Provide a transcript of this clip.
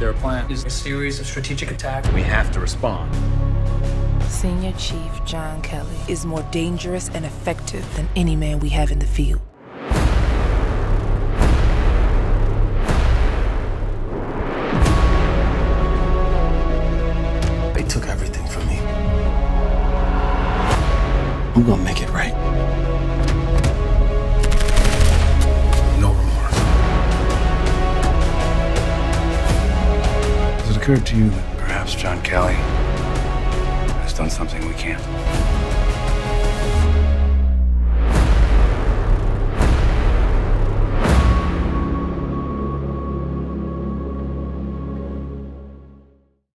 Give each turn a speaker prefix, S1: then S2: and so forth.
S1: Their plan is a series of strategic attacks.
S2: We have to respond.
S3: Senior Chief John Kelly is more dangerous and effective than any man we have in the field.
S4: They took everything from me. I'm gonna make it right. No remorse.
S2: Has it occurred to you that perhaps John Kelly has done something we can't?